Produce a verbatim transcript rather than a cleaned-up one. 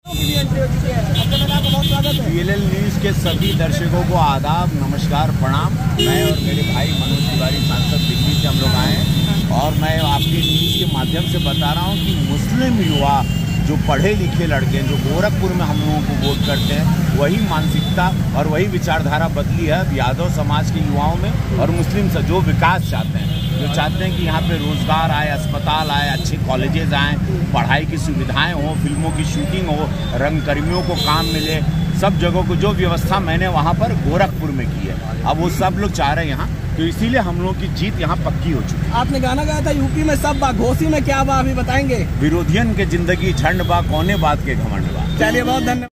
PLL news के सभी दर्शकों को आदाब, नमस्कार, प्रणाम। मैं और मेरे भाई मनोज तिवारी सांसद दिल्ली से हम लोग आए हैं और मैं आपकी न्यूज़ के माध्यम से बता रहा हूं कि मुस्लिम युवा जो पढ़े लिखे लड़के हैं, जो गोरखपुर में हम लोगों को वोट करते हैं, वही मानसिकता और वही विचारधारा बदली है यादव समाज के युवाओं में और मुस्लिम से जो विकास चाहते हैं, जो चाहते हैं कि यहाँ पे रोजगार आए, अस्पताल आए, अच्छे कॉलेजेस आएँ, पढ़ाई की सुविधाएं हो, फिल्मों की शूटिंग हो, रंगकर्मियों को काम मिले, सब जगहों को जो व्यवस्था मैंने वहाँ पर गोरखपुर में की है, अब वो सब लोग चाह रहे हैं यहाँ, तो इसीलिए हम लोगों की जीत यहाँ पक्की हो चुकी है। आपने गाना गाया था यूपी में सब बा, घोसी में क्या बा, अभी बताएंगे? विरोधियन के जिंदगी झंड बा, कौने बात के घमंड बा। चलिए, बहुत धन्यवाद।